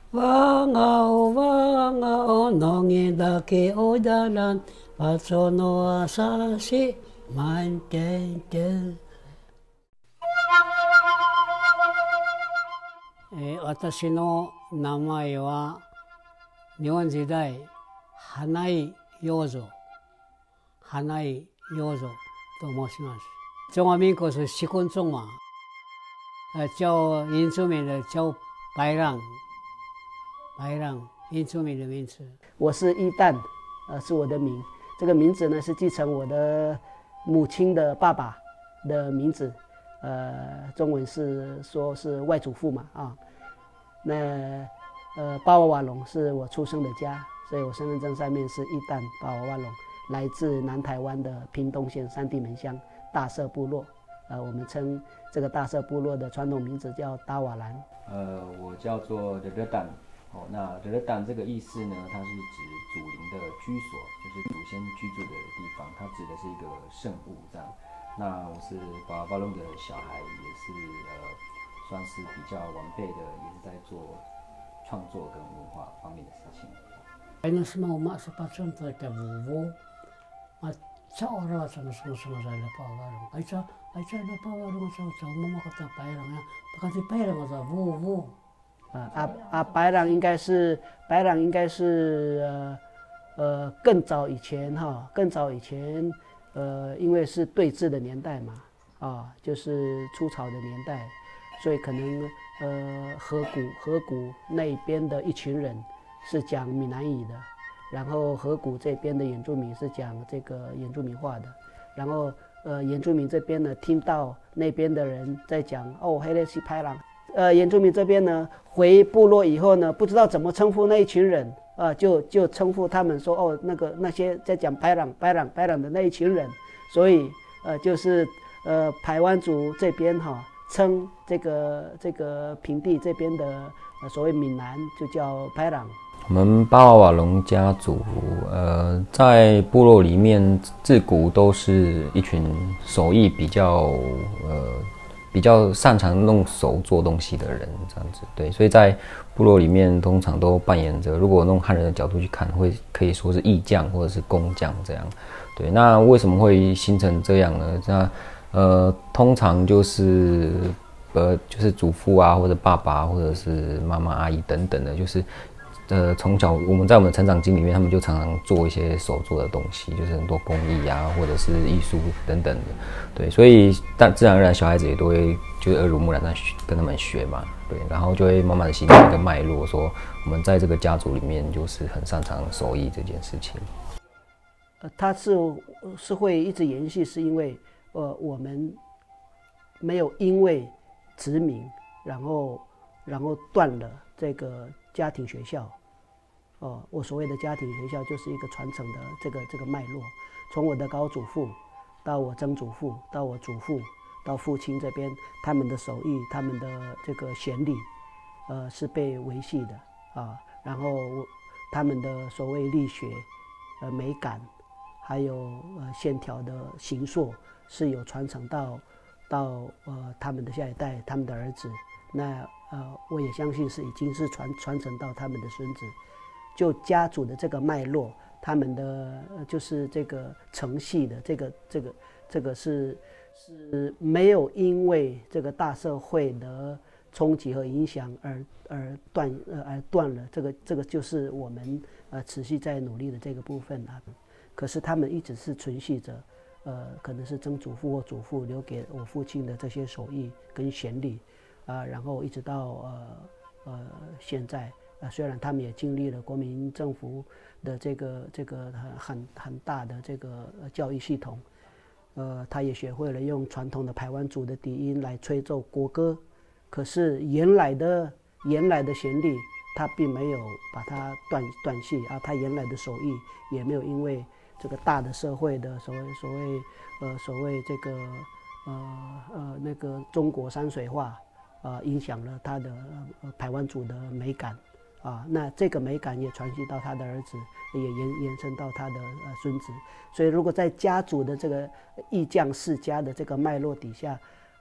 Wangao wangao nongidake odalan patsono asasi mantente。私の名前は日本時代花井洋蔵と申します。中华民国是习惯中嘛，叫原住民的叫白浪，原住民的名字。 我是一旦，是我的名。这个名字呢是继承我的母亲的爸爸的名字，中文是说是外祖父嘛啊。那巴瓦瓦隆是我出生的家，所以我身份证上面是一旦巴瓦瓦隆，来自南台湾的屏东县三地门乡大社部落。我们称这个大社部落的传统名字叫达瓦兰。 我叫做德丹。那德丹这个意思呢，它是指祖灵的居所，就是祖先居住的地方，它指的是一个圣物这样。那我是巴瓦隆的小孩，也是算是比较晚辈的，也是在做创作跟文化方面的事情。 Ini semua mak sepatutnya kita bubu, macam orang sama saya Pahaulan. Aisyah ada Pahaulan sama mama kata Paiwan ya, berkati Paiwan kata bubu。 白朗应该是更早以前哈，因为是对峙的年代嘛，就是出草的年代。所以可能河谷那边的一群人是讲闽南语的，然后河谷这边的原住民是讲这个原住民话的，然后原住民这边呢听到那边的人在讲黑勒西拍郎，原住民这边呢回部落以后呢不知道怎么称呼那一群人，就称呼他们说那些在讲拍郎的那一群人，所以就是排湾族这边称这个平地这边的所谓闽南就叫拍朗。 我们巴瓦瓦隆家族，在部落里面自古都是一群手艺比较擅长弄手做东西的人，这样子对，所以在部落里面通常都扮演着，如果用汉人的角度去看，可以说是艺匠或者是工匠这样。对，那为什么会形成这样呢？那通常就是祖父啊，或者爸爸，或者是妈妈、阿姨等等的，就是从小我们在我们的成长经里面，他们就常常做一些手做的东西，就是很多工艺啊，或者是艺术等等的，对，所以自然而然小孩子也都会就是耳濡目染在跟他们学嘛，对，然后就会慢慢的形成一个脉络，说我们在这个家族里面就是很擅长手艺这件事情。 它是会一直延续，是因为我们没有因为殖民，然后断了这个家庭学校。我所谓的家庭学校就是一个传承的这个脉络，从我的高祖父到我曾祖父到我祖父到父亲这边，他们的手艺，他们的这个弦理，是被维系的啊。然后他们的所谓力学、美感，还有线条的形塑。是有传承到他们的下一代，他们的儿子。那我也相信已经是传承到他们的孙子。就家族的这个脉络，他们的就是这个承系的这个是没有因为这个大社会的冲击和影响而断了。这个就是我们持续在努力的这个部分啊。可是他们一直是存续着。可能是曾祖父或祖父留给我父亲的这些手艺跟弦理，然后一直到现在，虽然他们也经历了国民政府的这个很大的这个教育系统，他也学会了用传统的排湾族的笛音来吹奏国歌，可是原来的旋律，他并没有把它断续啊，他原来的手艺也没有因为这个大的社会的所谓这个那个中国山水画影响了他的排湾族的美感啊，那这个美感也传续到他的儿子，也延伸到他的孙子。所以如果在家族的这个艺匠世家的这个脉络底下，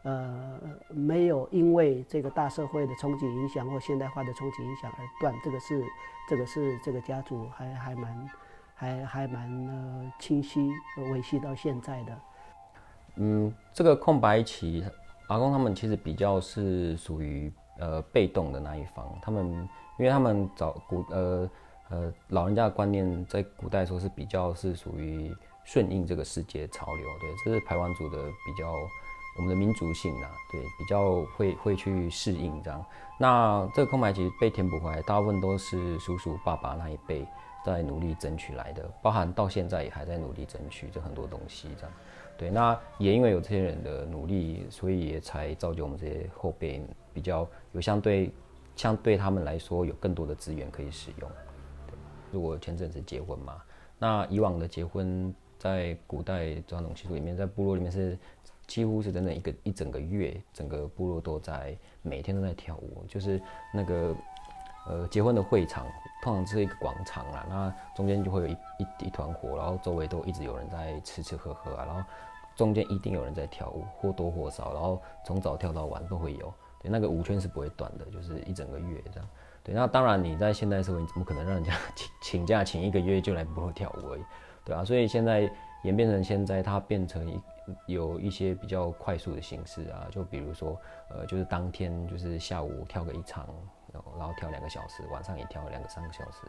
没有因为这个大社会的冲击影响或现代化的冲击影响而断，这个是这个家族还蛮清晰维系到现在的。 这个空白期，阿公他们其实比较是属于被动的那一方，因为他们老人家的观念在古代说是比较是属于顺应这个世界潮流，对，这是排湾族的比较我们的民族性啦，对，比较会去适应这样。那这个空白期被填补回来，大部分都是叔叔爸爸那一辈在努力争取来的，包含到现在也还在努力争取这很多东西这样。对，那也因为有这些人的努力，所以也才造就我们这些后辈比较有相对他们来说有更多的资源可以使用。对，如果前阵子结婚嘛，那以往的结婚在古代传统习俗里面，在部落里面是几乎是整整一整个月，整个部落都在每天都在跳舞，就是那个结婚的会场通常是一个广场啦，那中间就会有一团火，然后周围都一直有人在吃吃喝喝啊，然后中间一定有人在跳舞，或多或少，然后从早跳到晚都会有。对，那个舞圈是不会断的，就是一整个月这样。对，那当然你在现代社会，你怎么可能让人家请假请1个月就来部落跳舞而已？对啊，所以现在演变成现在它变成有一些比较快速的形式啊，就比如说就是当天就是下午跳个1场。然后跳2个小时，晚上也跳2个3个小时。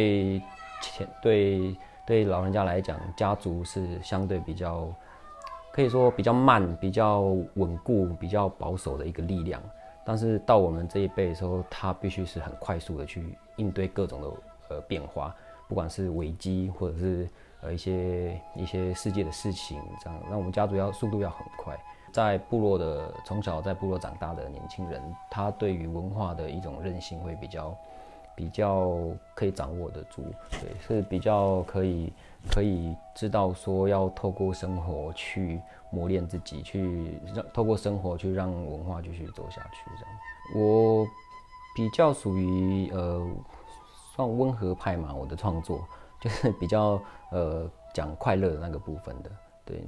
对老人家来讲，家族是相对比较，可以说比较慢、比较稳固、比较保守的一个力量。但是到我们这一辈的时候，他必须是很快速的去应对各种的变化，不管是危机或者是一些世界的事情，这样让我们家族速度要很快。在部落从小在部落长大的年轻人，他对于文化的一种韧性会比较可以掌握得住，对，是比较可以知道说要透过生活去磨练自己，透过生活去让文化继续走下去。这样，我比较属于算温和派嘛，我的创作就是比较讲快乐的那个部分的，对，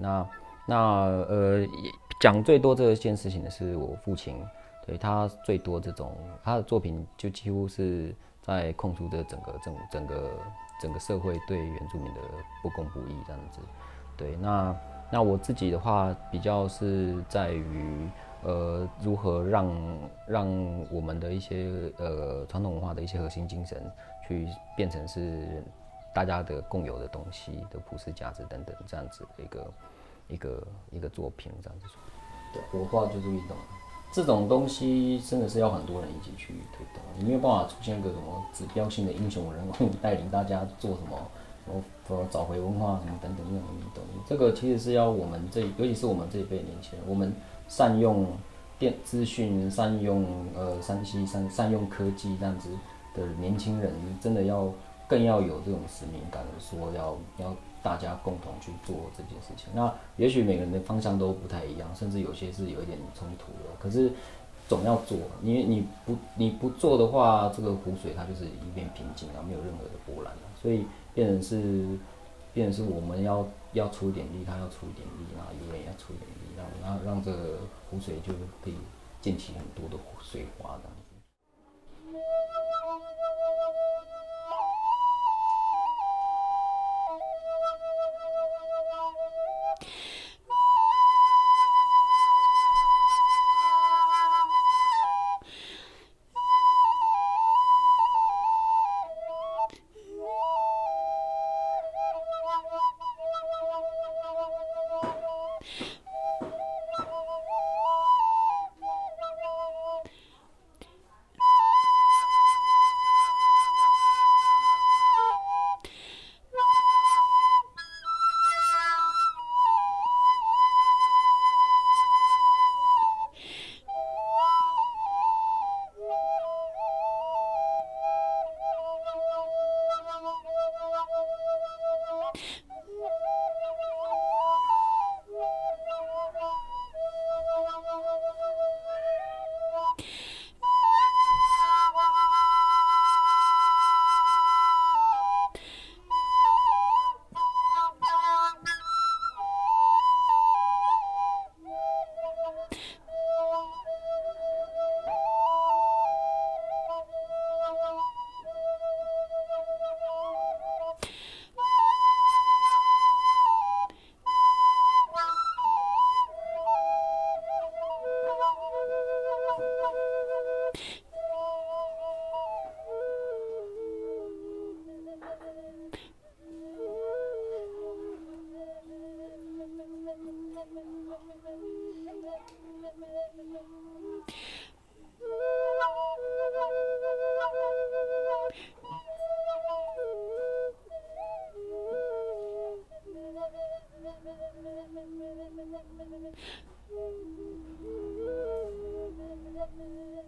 讲最多这件事情的是我父亲，对，他最多他的作品就几乎是在控诉这整个社会对原住民的不公不义这样子。对，那我自己的话比较是在于如何让我们的一些传统文化的一些核心精神去变成是大家的共有的东西的普世价值等等这样子的一个作品这样子说。对，活化就是运动，这种东西真的是要很多人一起去推动，你没有办法出现一个什么指标性的英雄人物带领大家做什么找回文化什么等等那种运动。这个其实是要我们尤其是我们这一辈年轻人，我们善用资讯，善用3C善用科技这样子的年轻人，真的更要有这种使命感，说要大家共同去做这件事情。那也许每个人的方向都不太一样，甚至有些是有一点冲突的。可是总要做，你不做的话，这个湖水它就是一片平静啊，没有任何的波澜啊。所以变成是我们要出一点力，他要出一点力，然后有人要出一点力，让这个湖水就可以溅起很多的水花这样子。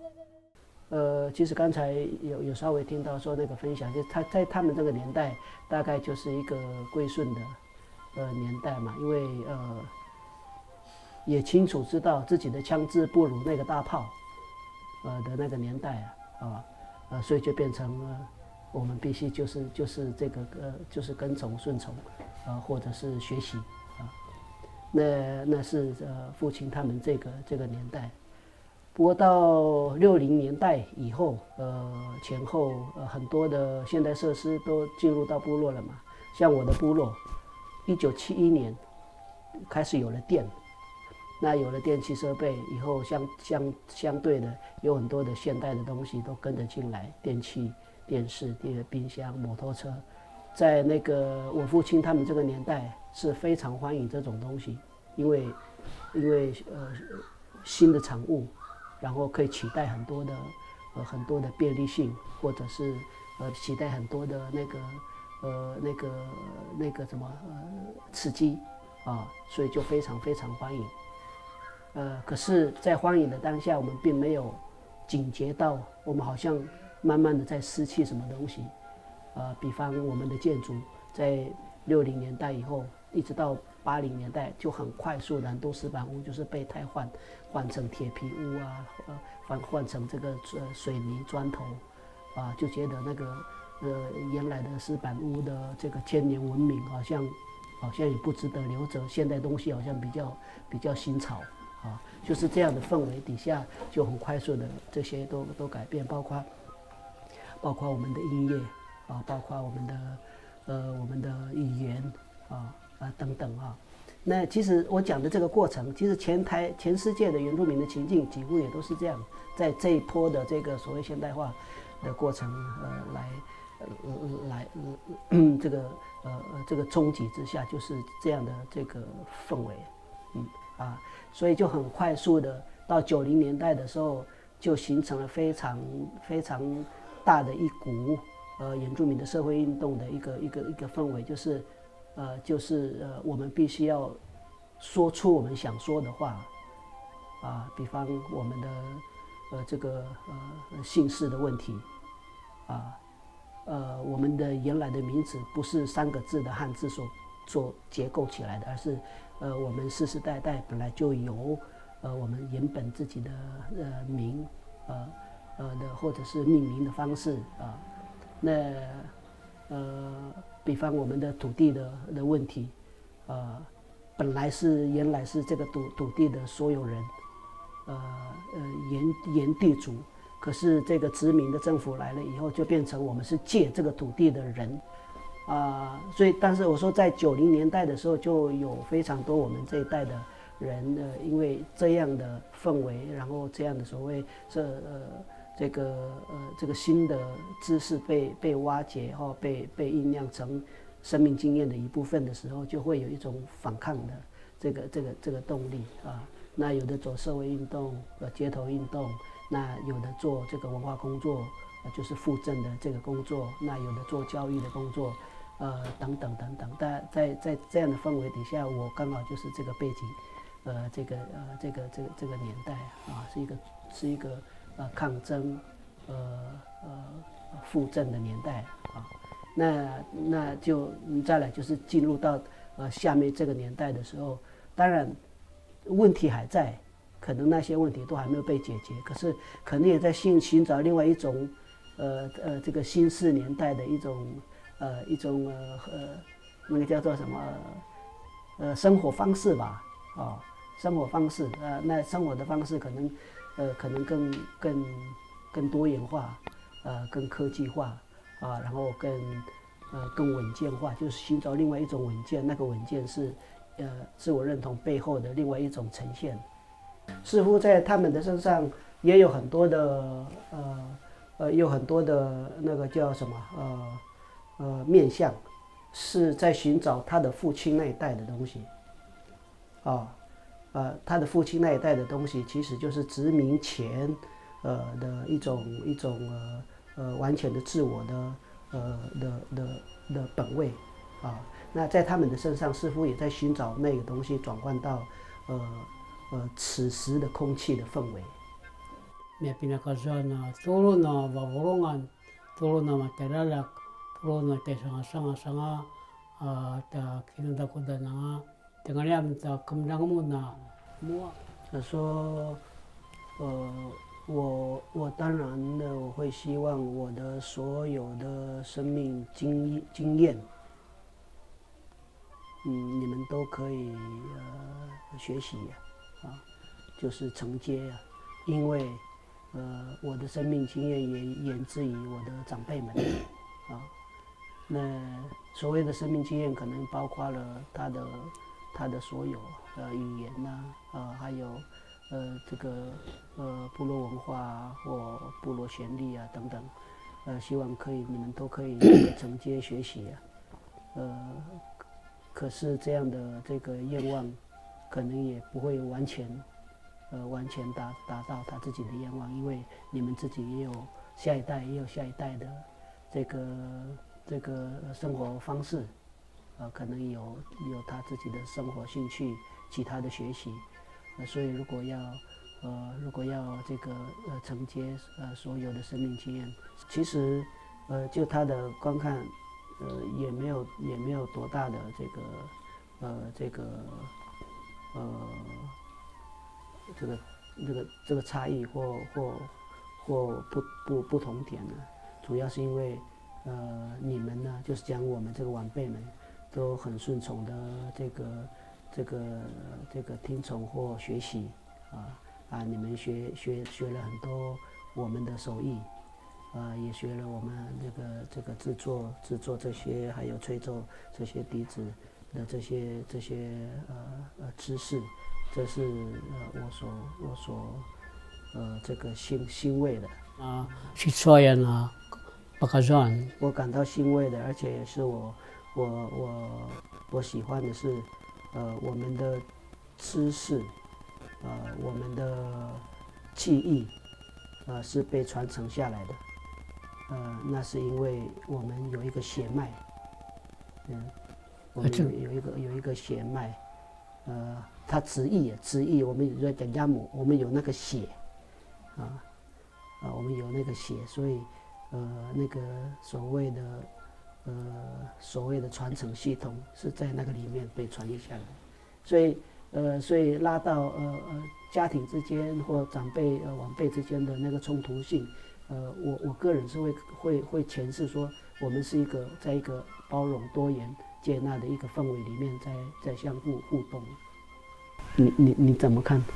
其实刚才有稍微听到说那个分享，就是他们这个年代大概就是一个归顺的年代嘛，因为也清楚知道自己的枪支不如那个大炮的那个年代所以就变成我们必须就是这个就是跟从顺从或者是学习那是父亲他们这个年代。不过到60年代以后，前后很多的现代设施都进入到部落了嘛。像我的部落，1971年开始有了电，那有了电气设备以后，相对的有很多的现代的东西都跟着进来，电器、电视、冰箱、摩托车，在那个我父亲他们这个年代是非常欢迎这种东西，因为新的产物。然后可以取代很多的便利性，或者是取代很多的那个什么刺激所以就非常欢迎。可是，在欢迎的当下，我们并没有警觉到，我们好像慢慢的在失去什么东西。比方我们的建筑，在60年代以后，一直到80年代，就很快速的很多石板屋就是被汰换成铁皮屋换成这个水泥砖头就觉得那个原来的石板屋的这个千年文明好像也不值得留着，现代东西好像比较新潮就是这样的氛围底下，就很快速的这些都改变，包括我们的音乐包括我们的语言等等那其实我讲的这个过程，其实全世界的原住民的情境几乎也都是这样，在这一波的这个所谓现代化的过程来这个冲击之下，就是这样的这个氛围所以就很快速的到90年代的时候，就形成了非常大的一股原住民的社会运动的一个氛围，就是我们必须要说出我们想说的话比方我们的这个姓氏的问题我们的原来的名字不是3个字的汉字所结构起来的，而是我们世世代代本来就有我们原本自己的名或者是命名的方式那比方我们的土地的问题本来原来是这个土地的所有人原地主，可是这个殖民的政府来了以后，就变成我们是借这个土地的人所以但是我说在90年代的时候，就有非常多我们这一代的人因为这样的氛围，然后这样的所谓这个新的知识被挖掘被酝酿成生命经验的一部分的时候，就会有一种反抗的这个动力那有的走社会运动街头运动，那有的做这个文化工作就是复振的这个工作，那有的做教育的工作等等。但在这样的氛围底下，我刚好就是这个背景这个年代是一个抗争复振的年代那就再来就是进入到下面这个年代的时候，当然问题还在，可能那些问题都还没有被解决，可是可能也在寻找另外一种这个新式年代的一种那个叫做什么生活方式吧生活方式那生活的方式可能更多元化更科技化然后更稳健化，就是寻找另外一种稳健，那个稳健是自我认同背后的另外一种呈现。似乎在他们的身上也有很多的那个叫什么面向，是在寻找他的父亲那一代的东西他的父亲那一代的东西其实就是殖民前的一种完全的自我的本位那在他们的身上似乎也在寻找那个东西转换到此时的空气的氛围。 may pinakasahan na tulo na babulungan, tulo na matelalak, tulo na tayo sanga-sanga, ta kinundakuda na nga, tingalyam ta kamdang mo na mua. 他说，我当然的，我会希望我的所有的生命经验，你们都可以学习就是承接因为我的生命经验也源自于我的长辈们那所谓的生命经验可能包括了他的所有语言还有这个部落文化或部落旋律等等，希望你们都可以承接学习可是这样的这个愿望，可能也不会完全达到他自己的愿望，因为你们自己也有下一代的这个生活方式，可能有他自己的生活兴趣，其他的学习，所以如果要这个承接所有的生命经验，其实就他的观看。也没有多大的这个差异或不同点呢，主要是因为你们呢，就是讲我们这个晚辈们都很顺从的这个听从或学习你们学了很多我们的手艺。也学了我们这个制作这些，还有吹奏这些笛子的这些知识，这是我所这个欣慰的 시초에나 박아전 我感到欣慰的，而且也是我喜欢的是我们的知识我们的记忆是被传承下来的。那是因为我们有一个血脉，我们有一个血脉，它直译，我们在讲亚姆，我们有那个血，我们有那个血，所以那个所谓的传承系统是在那个里面被传递下来，所以拉到家庭之间或长辈晚辈之间的那个冲突性。我个人是会诠释说，我们是在一个包容、多元、接纳的一个氛围里面，在相互互动。你怎么看？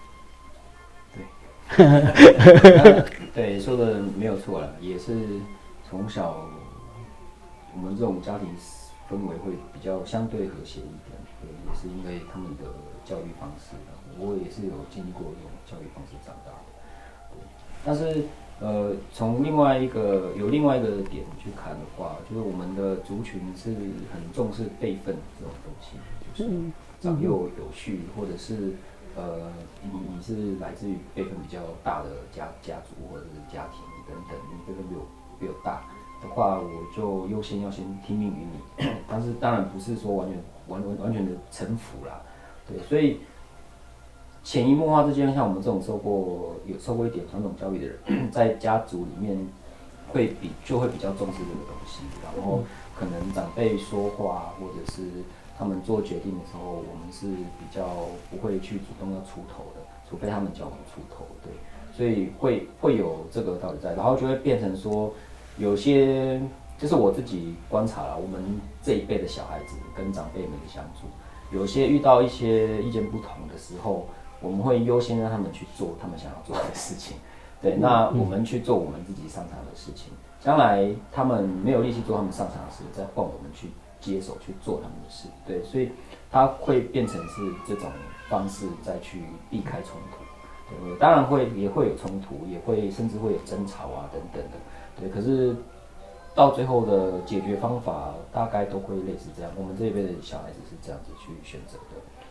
对，对，说的没有错了，也是从小我们这种家庭氛围会比较相对和谐一点，也是因为他们的教育方式，我也是有经历过这种教育方式长大的，但是。从另外一个点去看的话，就是我们的族群是很重视辈分这种东西，就是长幼有序，或者是你是来自于辈分比较大的家族或者是家庭等等，你辈分比我大的话，我就要先听命于你。但是当然不是说完全的臣服啦，对，所以。潜移默化之间，像我们这种受过一点传统教育的人，在家族里面就会比较重视这个东西，然后可能长辈说话或者是他们做决定的时候，我们是比较不会去主动要出头的，除非他们叫我们出头，对，所以会有这个道理在，然后就会变成说，有些就是我自己观察了，我们这一辈的小孩子跟长辈们的相处，有些遇到一些意见不同的时候。我们会优先让他们去做他们想要做的事情，对，那我们去做我们自己擅长的事情。将来他们没有力气做他们擅长的事，再换我们去接手去做他们的事，对，所以它会变成是这种方式再去避开冲突，对，当然也会有冲突，也会甚至会有争吵等等的，对，可是到最后的解决方法大概都会类似这样。我们这一辈的小孩子是这样子去选择的。